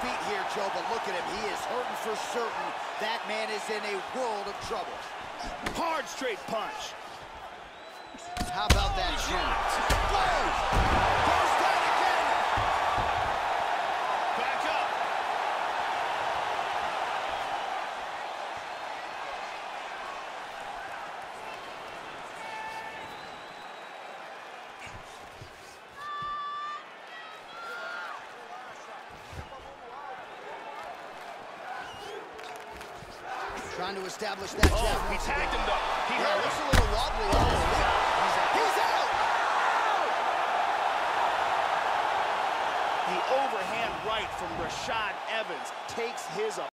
feet here, Joe, but look at him. He is hurting for certain. That man is in a world of trouble. Hard straight punch. How about that shot? Goes down again. Back up. Trying to establish that jab. He tagged him, though. He hurt looks him. a little wobbly. He's out. The overhand right from Rashad Evans takes his